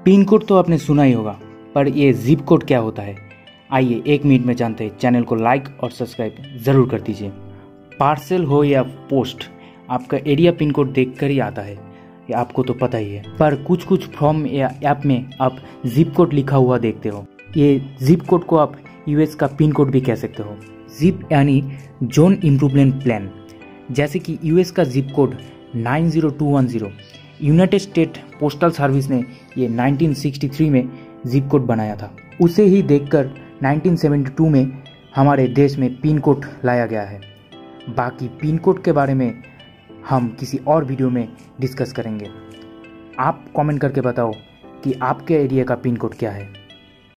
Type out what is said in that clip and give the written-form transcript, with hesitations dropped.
Pin code तो आपने सुना ही होगा, पर ये जिप कोड क्या होता है? आइए 1 मिनट में जानते हैं। चैनल को लाइक और सब्सक्राइब ज़रूर कर दीजिए। पार्सल हो या पोस्ट, आपका एरिया पिन कोड देखकर ही आता है, ये आपको तो पता ही है। पर कुछ कुछ फॉर्म या ऐप में आप जिप कोड लिखा हुआ देखते हो। ये जिप कोड को आप यूएस का पिन कोड भी कह सकते हो। जिप यानी जोन इम्प्रूवमेंट प्लान। जैसे कि यूएस का zip code 90210, United State postal service ने ये 1963 में जिप कोड बनाया था। उसे ही देखकर 1972 में हमारे देश में पिन कोड लाया गया है। बाकी पिन कोड के बारे में हम किसी और वीडियो में डिस्कस करेंगे। आप कमेंट करके बताओ कि आपके एरिया का पिन कोड क्या है।